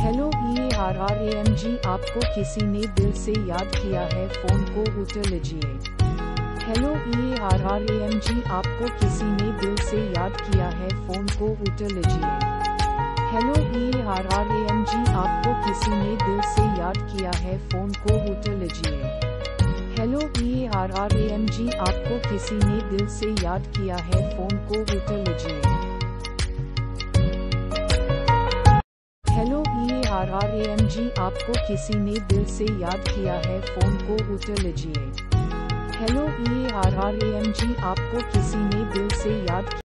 Hello EARRAMG, आपको किसी ने दिल से याद किया है, फोन को उठा लीजिए। हेलो EARRAMG, आपको किसी ने दिल से याद किया है, फोन को उठा लीजिए। हेलो EARRAMG, आपको किसी ने दिल से याद किया है, फोन को उठा लीजिए। हेलो EARRAMG, आपको किसी ने दिल से याद किया है, फोन को उठा लीजिए। हेलो EARRAMG, आपको किसी ने दिल से याद किया है, फोन को उठा लीजिए। हेलो EARRAMG, आपको किसी ने दिल से याद